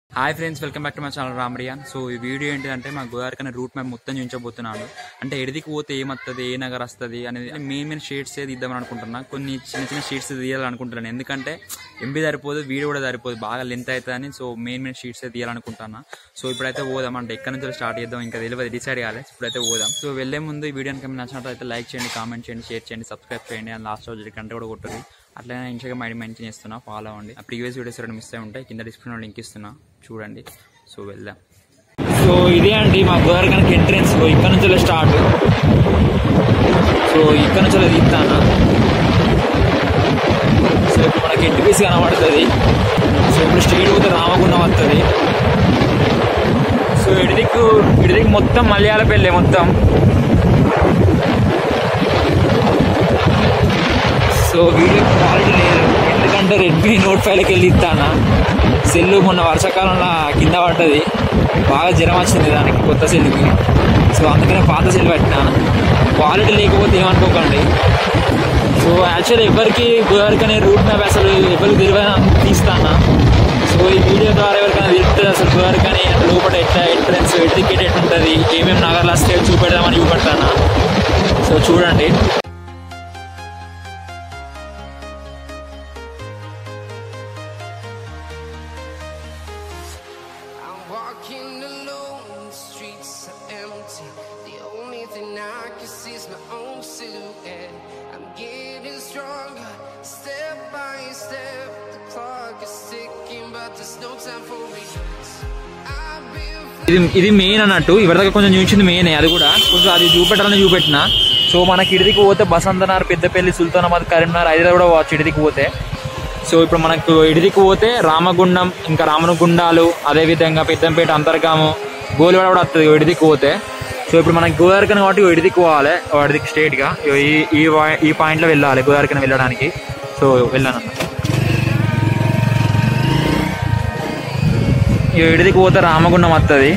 Hi friends, welcome back to my channel రామరియాన్. So ఈ video ఏంటంటే మా గోదావరికైనా రూట్ మ్యాప్ మొత్తం చూపించబోతున్నాను. అంటే ఎడిదికి పోతే ఏమొస్తుంది, ఏ నగర్ వస్తుంది అనేది మెయిన్ షీట్స్ తీద్దామని అనుకుంటున్నా. కొన్ని చిన్న చిన్న షీట్స్ తీయాలనుకుంటున్నాను, ఎందుకంటే ఎంబీ సరిపోదు, వీడియో కూడా సరిపోదు, బాగా లెంత్ అవుతుందని. సో మెయిన్ షీట్స్ తీయాలనుకుంటున్నా. సో ఇప్పుడైతే పోదాం. అంటే ఎక్కడి నుంచి స్టార్ట్ చేద్దాం ఇంకా తెలియదు, డిసైడ్ కాలేదు. ఇప్పుడైతే పోదాం. సో వెళ్లే ముందు ఈ వీడియోని కన్నా నచ్చినట్టు అయితే లైక్ చేయండి, కామెంట్ చేయండి, షేర్ చేయండి, సబ్స్క్రైబ్ చేయండి. అండ్ లాస్ట్ రోజు గంట కూడా కొట్టండి. అట్లనే ఇన్స్టాగ్రామ్ ఐడి మెన్షన్ చేస్తున్నా, ఫాలో అవ్వండి. ఆ ప్రీవియస్ వీడియోస్ రెండు మిస్ అయి ఉంటాయి, కింద డిస్క్రిప్షన్ లింక్ ఇస్తున్నా, చూడండి. సో వెళ్దాం. సో ఇదే అండి మా గోదావరికైనా ఎంట్రెన్స్. ఇక్కడ నుంచి స్టార్ట్. సో ఇక్కడ నుంచి తీస్తాను. సో ఇప్పుడు మనకి ఎన్టీపీసీ కనబడుతుంది. సో ఇప్పుడు స్ట్రీట్ పోతే రామగుండం వస్తుంది. సో ఇడిదిక్కు మొత్తం మలయాళ పెళ్ళే మొత్తం. సో వీడియో క్వాలిటీ లేదు, ఎందుకంటే రెడ్మీ నోట్ 5కి వెళ్ళి ఇస్తాను. సెల్లు మొన్న వర్షాకాలంలో కింద పడ్డది, బాగా జ్వరం వచ్చింది దానికి, కొత్త సెల్లుకి. సో అందుకనే పాత సెల్ పెట్టినా. క్వాలిటీ లేకపోతే ఏమనుకోకండి. సో యాక్చువల్లీ ఎవరికి గోదావరికనే రూట్ మ్యాప్ అసలు ఎవరికి తెలియని తీస్తాను. సో ఈ వీడియో ద్వారా ఎవరికైనా తెలుస్తుంది అసలు గోదావరికని లోపల ఎట్లా ఎంట్రెన్స్, టికెట్ ఎట్లుంటుంది, ఏమేమి నగర్లు వస్తే చూపెడదామని చూపెడతాను. సో చూడండి. Walking alone, the streets are empty. The only thing I can see is my own silhouette. I'm getting stronger, step by step. The clock is ticking, but there's no time for regrets. ఇది main అన్నట్టు, ఇవరిదాకా కొంచెం చూపించింది main. అది కూడా కొంచెం అది చూపెట్టాలని చూపెట్టిన. సో మనకి ఇడిదికి పోతే బసంతనగర్, పెద్దపల్లి, సుల్తానాబాద్, కరీంనగర్, హైదరాబాద్ కూడా పోవచ్చు ఇడిదికి పోతే. సో ఇప్పుడు మనకు ఇడిదికి పోతే రామగుండం, ఇంకా రామనగుండాలు, అదేవిధంగా పెద్దంపేట, అంతర్గాము, గోలివాడ కూడా వస్తుంది ఇడిదికి పోతే. సో ఇప్పుడు మనకి గోదావరికైనా కాబట్టి ఇడిదికి పోవాలి, ఇడిదికి స్ట్రైట్గా ఈ పాయింట్లో వెళ్ళాలి గోదావరికైనా వెళ్ళడానికి. సో వెళ్ళాను. ఇడిదికి పోతే రామగుండం వస్తుంది.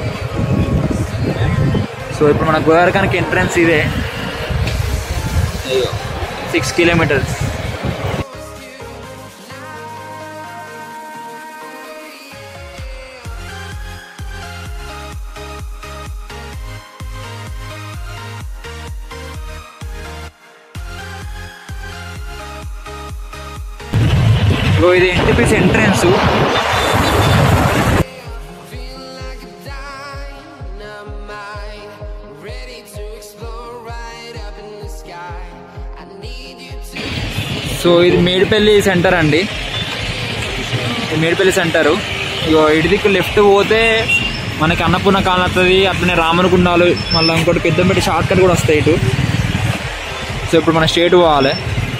సో ఇప్పుడు మన గోదావరికైనాకి ఎంట్రన్స్ ఇదే, 6 కిలోమీటర్స్. ఇది ఎన్టీపీసీ ఎంట్రన్స్. సో ఇది మేడిపల్లి సెంటర్ అండి, మేడిపల్లి సెంటరు. ఇడిదిక్కు లెఫ్ట్ పోతే మనకి అన్నపూర్ణ కాలనీ వస్తుంది, అట్లనే రామనగుండాలు, మళ్ళీ ఇంకోటి పెద్దంపేట షార్ట్ కట్ కూడా వస్తాయి ఇటు. సో ఇప్పుడు మనం స్ట్రేట్ పోవాలి.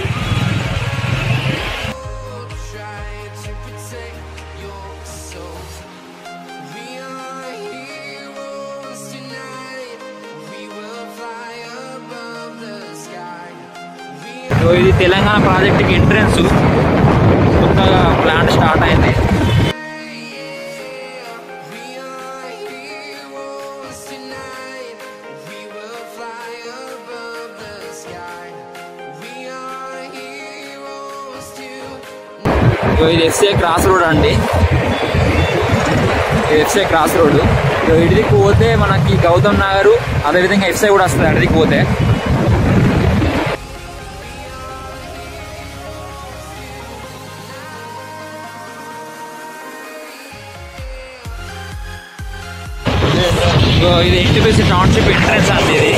ఇది తెలంగాణ ప్రాజెక్టుకి ఎంట్రన్స్, కొత్తగా ప్లాంట్ స్టార్ట్ అయింది. ఇది ఎఫ్సీఐ క్రాస్ రోడ్ అండి, ఎఫ్సీఐ క్రాస్ రోడ్. ఇడిదికి పోతే మనకి గౌతమ్ నగర్, అదేవిధంగా ఎఫ్సీఐ కూడా వస్తుంది ఇడిదికి పోతే. ఇది ఎన్టీపీసీ టౌన్షిప్ ఎంట్రన్స్ అండి. ఇది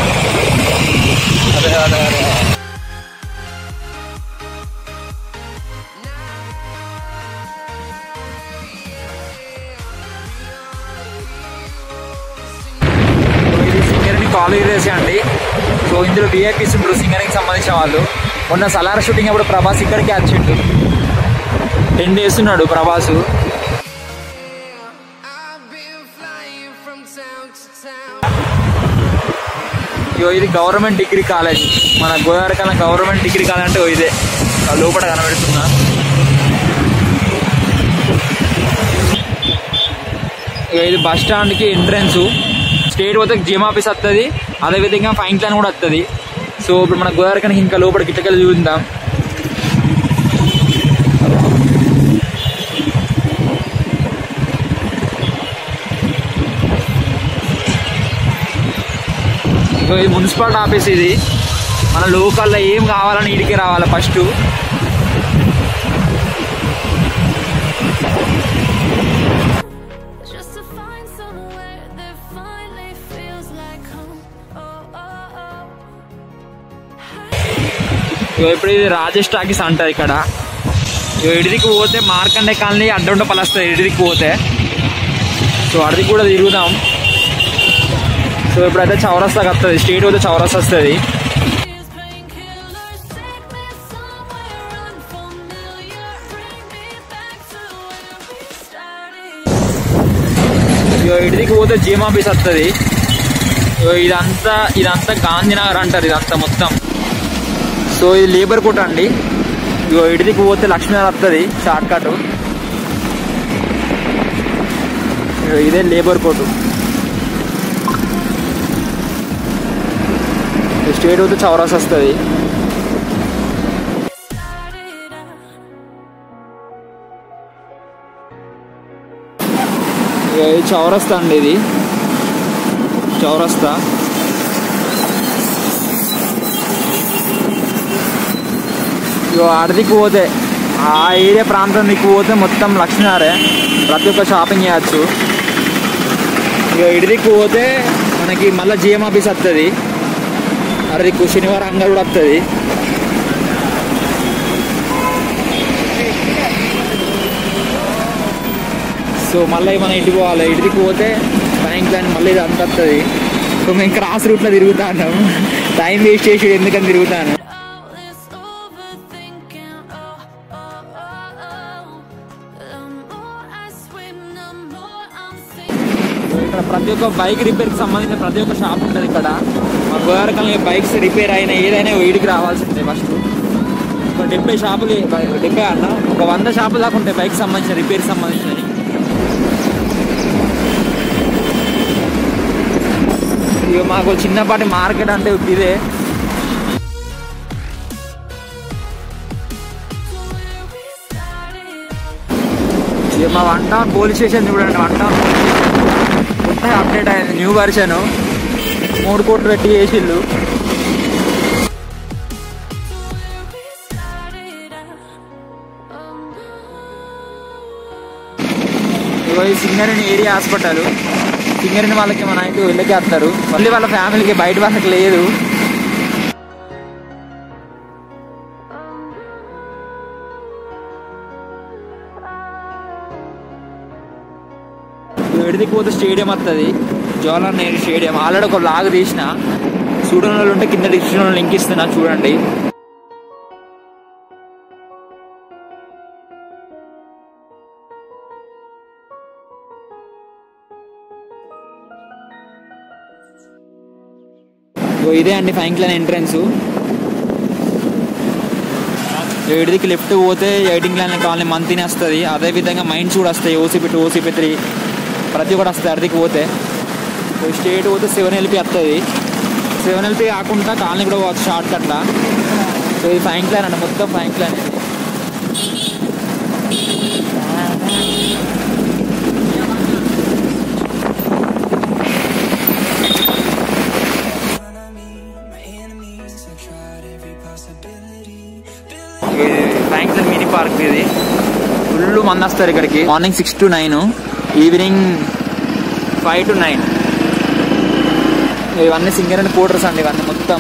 సింగరేణి కాలేజ్ అండి. సో ఇందులో విఐపీస్ ఉంటారు, సింగరేణికి సంబంధించిన వాళ్ళు. మొన్న సలార్ షూటింగ్ అప్పుడు ప్రభాస్ ఇక్కడికి వచ్చిండు, 10 days ఉన్నాడు ప్రభాసు. ఇది గవర్నమెంట్ డిగ్రీ కాలేజ్, మన గోదావరికైనా గవర్నమెంట్ డిగ్రీ కాలేజ్ అంటే ఇదే లోపల కనబడుతున్నా. ఇది బస్ స్టాండ్కి ఎంట్రన్స్. స్టేట్ పోతే జిమ్ ఆఫీస్ వస్తుంది, అదేవిధంగా ఫైన్ ప్లాన్ కూడా వస్తుంది. సో ఇప్పుడు మన గోదావరికైనా ఇంకా లోపలికి ఇట్లకెళ్ళి చూద్దాం. ఇది మున్సిపాలిటీ ఆఫీస్. ఇది మన లోకల్లో ఏం కావాలని ఇడికి రావాలి ఫస్ట్. ఇప్పుడు ఇది రాజేష్ టాకీస్ అంటారు ఇక్కడ. ఇడిదికి పోతే మార్కండే కాలనీ అడ్డంట పలుస్తుంది ఇడిదికి పోతే. సో అడికి కూడా తిరుగుదాం. సో ఇప్పుడైతే చౌరస్తాకి వస్తుంది, స్ట్రీట్ పోతే చౌరస్తా వస్తుంది. ఇడిదికి పోతే జిఎం ఆఫీస్ వస్తుంది. ఇదంతా గాంధీనగర్ అంటారు ఇదంతా మొత్తం. సో ఇది లేబర్ కోట అండి. ఇడిదికి పోతే లక్ష్మీనగర్ వస్తుంది షార్ట్ కట్. ఇదే లేబర్ కోర్టు. స్ట్రేట్ పోతే చౌరస్తా వస్తుంది. ఇది చౌరస్తా అండి. ఇది చౌరస్తా. అడిదికి పోతే ఆ ఏరియా ప్రాంతం దిక్కు పోతే మొత్తం లక్ష్మీనారే, ప్రతి ఒక్క షాపింగ్ చేయచ్చు. ఇడిదిక్కు పోతే మనకి మళ్ళీ జిఎం ఆఫీస్ వస్తుంది. అడిదిక్కు శనివారం అంగడి కూడా వస్తుంది. సో మళ్ళీ మనం ఇంటికి పోవాలి. ఇంటికి పోతే బ్యాంక్ లైన్ మళ్ళీ ఇది అంత వస్తుంది. సో మేము క్రాస్ రూట్లో తిరుగుతాను, టైం వేస్ట్ చేసి ఎందుకని తిరుగుతాను. ఇక్కడ ప్రతి ఒక్క బైక్ రిపేర్కి సంబంధించిన ప్రతి ఒక్క షాప్ ఉంటుంది ఇక్కడ. మా గోదావరికంలో బైక్స్ రిపేర్ అయినా ఏదైనా వీడికి రావాల్సిందే. ఫస్ట్ ఒక 70 షాపులు, 70 అన్న ఒక 100 షాపులు దాకా ఉంటాయి బైక్ సంబంధించిన రిపేర్కి సంబంధించినవి. ఇక మాకు చిన్నపాటి మార్కెట్ అంటే ఇదే. ఇక మా 1 టౌన్ పోలీస్ స్టేషన్ చూడండి. 1 టౌన్ పోలీస్ స్టేషన్ కొత్తగా అప్డేట్ అయింది, న్యూ వర్షన్. 3 కోట్లు పెట్టి చేసిళ్ళు. ఇక సింగరేణి ఏరియా హాస్పిటల్. సింగరేణి వాళ్ళకి మన ఇంటికి వెళ్ళకే వస్తారు, మళ్ళీ వాళ్ళ ఫ్యామిలీకి బయట వాళ్ళకి లేదు. ఎడిదికి పోతే స్టేడియం వస్తుంది, జవహర్లాల్ నెహ్రూ స్టేడియం. ఆల్రెడీ ఒక బ్లాగ్ తీసిన, చూడని వాళ్ళు ఉంటే కింద డిస్క్రిప్షన్లో లింక్ ఇస్తున్నా చూడండి. ఇదే అండి ఫైన్ లైన్ ఎంట్రన్స్. ఎడిదికి లెఫ్ట్ పోతే 18 లైన్ కాలనీ మంతిని వస్తుంది. అదేవిధంగా మైండ్స్ కూడా వస్తాయి, ఓసీపీ 2, ఓసీపీ 3 ప్రతి కూడా వస్తాయి. అడికి పోతే స్ట్రేట్ పోతే 7LP వస్తుంది. 7LP కాకుండా కాలనీ కూడా పోవచ్చు షార్ట్ కట్లా. సో ఇది ఫైన్ లైన్ అండి, మొత్తం fine line. Fine line mini park. ఇది ఫుల్ మంది వస్తారు ఇక్కడికి. Morning 6 to 9, evening 5 to 9. ఇవన్నీ సింగరేణి కోటర్స్ అండి, ఇవన్నీ మొత్తం.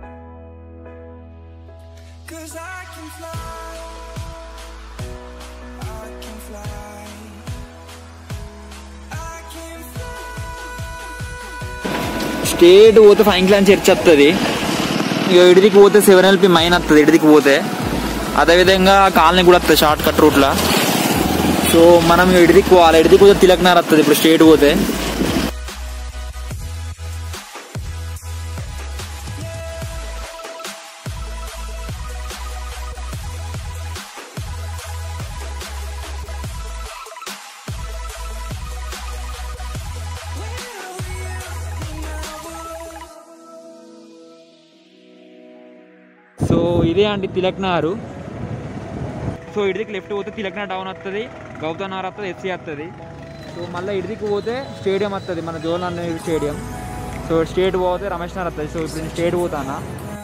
స్టేట్ పోతే ఫైన్ లైన్ చర్చ్ వస్తుంది. ఇక ఇడిదికి పోతే 7LP మైన్ వస్తుంది ఇడిదికి పోతే. అదేవిధంగా కాలనీ కూడా వస్తుంది షార్ట్ కట్ రూట్లో. సో మనం ఇడిదికి పోవాలి. ఇడిదికి పోతే తిలక్నగర్ వస్తుంది ఇప్పుడు స్ట్రేట్ పోతే. సో ఇదే అండి తిలక్నగర్. సో ఇడిదికి లెఫ్ట్ పోతే తిలక్నగర్ టౌన్ వస్తుంది, గౌతమ్ నగర్ వస్తుంది, ఎస్సీ వస్తుంది. సో మళ్ళీ ఇడిదికి పోతే స్టేడియం వస్తుంది, మన Jawaharlal Nehru stadium. So so straight పోతే రమేష్ నగర్ వస్తుంది. సో ఇప్పుడు నేను స్టేట్ పోతానా.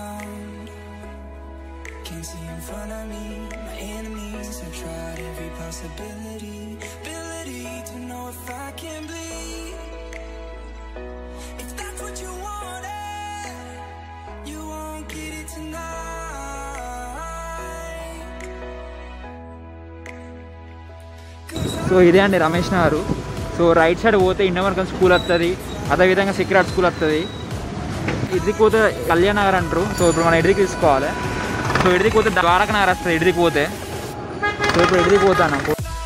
సో ఇదే అండి Ramesh Nagar. So right side పోతే ఇండమర్కల్ స్కూల్ వస్తుంది, అదేవిధంగా సెక్యూరిటీ స్కూల్ వస్తుంది. ఇడికి పోతే కళ్యాణ్ నగర్ అంటారు. సో ఇప్పుడు మనం ఇడికి తీసుకోవాలి. సో ఇడికి పోతే ద్వారకా నగర్ వస్తుంది ఇడికి పోతే. సో ఇప్పుడు ఇడికి పోతాను.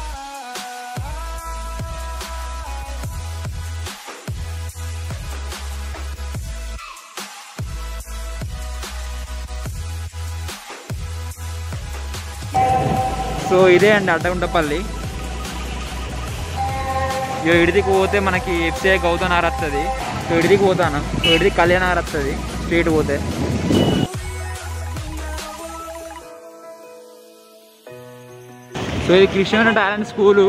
సో ఇదే అండి అడ్డగుంటపల్లి. ఇడికి పోతే మనకి ఎఫ్సిఐ గౌతమ్ నగర్ వస్తుంది. సో ఇడికి పోతాను. సో ఇడికి కళ్యాణ్ నగర్ వస్తుంది స్ట్రీట్ పోతే. సో ఇది కృష్ణ టాలెంట్ స్కూలు.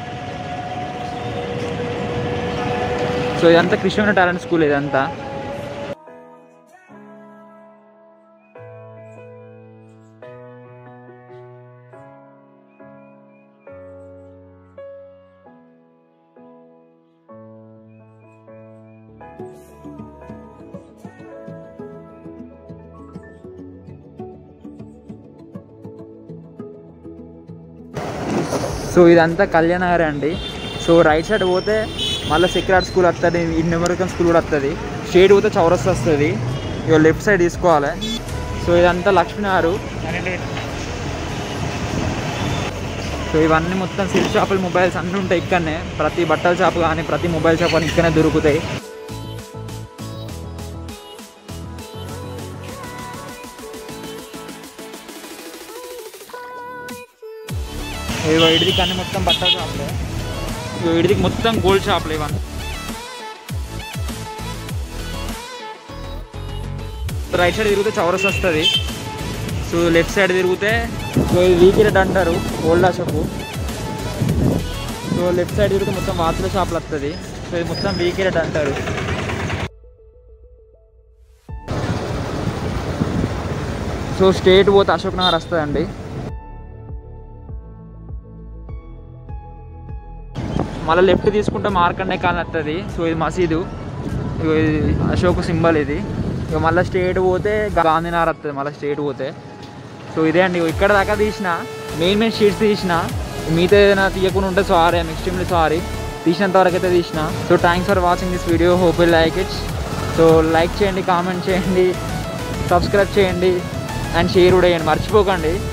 సో ఇదంతా కృష్ణ టాలెంట్ స్కూల్ ఇదంతా. సో ఇదంతా కళ్యాణ్ నగర్ అండి. సో రైట్ సైడ్ పోతే మళ్ళీ సెక్యూరిటీ స్కూల్ వస్తుంది, ఇండమర్కల్ స్కూల్ కూడా వస్తుంది. స్ట్రేట్ పోతే చౌరస్తా వస్తుంది. ఇక లెఫ్ట్ సైడ్ తీసుకోవాలి. సో ఇదంతా లక్ష్మీనగర్. సో ఇవన్నీ మొత్తం సిల్ షాపులు, మొబైల్స్ అన్నీ ఉంటాయి ఇక్కడనే. ప్రతి బట్టల షాప్ కానీ ప్రతి మొబైల్ షాప్ కానీ ఇక్కడనే దొరుకుతాయి. ఇడికి అన్ని మొత్తం బట్టల షాపులే. ఇడికి మొత్తం గోల్డ్ షాపులు ఇవన్నీ. రైట్ సైడ్ తిరిగితే చౌరస్ వస్తుంది. సో లెఫ్ట్ సైడ్ తిరిగితే వీకీ రెడ్ అంటారు old shop. So left side తిరిగితే మొత్తం వాచ్ల షాపులు వస్తుంది. సో ఇది మొత్తం వీకీ రెడ్ అంటారు. సో స్ట్రేట్ పోతే అశోక్ నగర్ వస్తుందండి. మళ్ళీ లెఫ్ట్ తీసుకుంటే మార్కండే కాలనీ వస్తుంది. సో ఇది మసీదు, ఇది అశోక్ సింబల్ ఇది. ఇక మళ్ళీ స్ట్రేట్ పోతే గాంధీనగర్ వస్తుంది మళ్ళీ స్ట్రేట్ పోతే. సో ఇదే అండి ఇక్కడ దాకా తీసిన మెయిన్ షీట్స్ తీసిన. మీతో ఏదైనా తీయకుండా ఉంటే సారీ, ఐఎమ్ ఎక్స్ట్రీమ్లీ సారీ. తీసినంత వరకు అయితే తీసిన. So thanks for watching this video, hope you like it. So like చేయండి, కామెంట్ చేయండి, సబ్స్క్రైబ్ చేయండి అండ్ షేర్ కూడా చేయండి, మర్చిపోకండి.